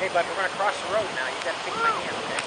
Hey, bud, we're going to cross the road now. You got to take my hand, okay?